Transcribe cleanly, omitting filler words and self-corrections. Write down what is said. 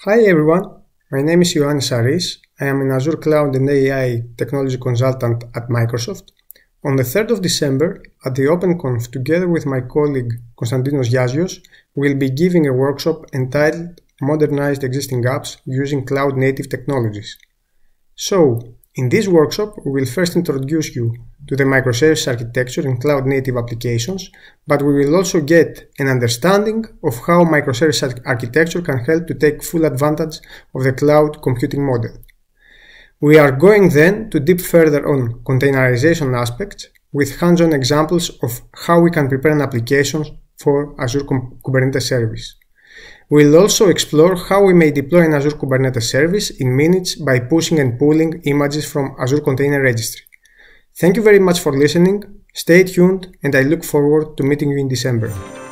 Hi everyone, my name is Ioannis Sarris. I am an Azure Cloud and AI technology consultant at Microsoft. On the 3rd of December, at the Open Conf, together with my colleague Konstantinos Ziazios, we will be giving a workshop entitled Modernize Existing Apps Using Cloud-Native Technologies. So, in this workshop, we will first introduce you to the microservices architecture in cloud-native applications, but we will also get an understanding of how microservices architecture can help to take full advantage of the cloud computing model. We are going then to dip further on containerization aspects with hands-on examples of how we can prepare an application for Azure Kubernetes service. We'll also explore how we may deploy an Azure Kubernetes service in minutes by pushing and pulling images from Azure Container Registry. Thank you very much for listening, stay tuned, and I look forward to meeting you in December.